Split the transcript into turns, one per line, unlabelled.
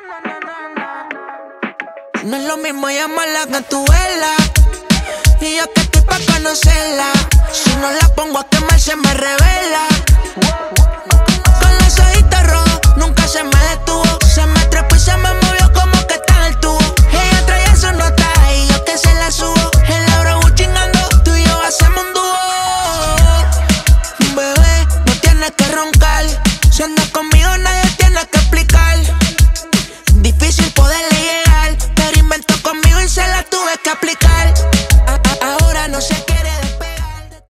No es lo mismo llamarla que tu vela, y yo que estoy pa' conocerla. Si no la pongo a quemar se me revela. Con los ojitos rojos nunca se me detuvo. Se me trepó y se me movió.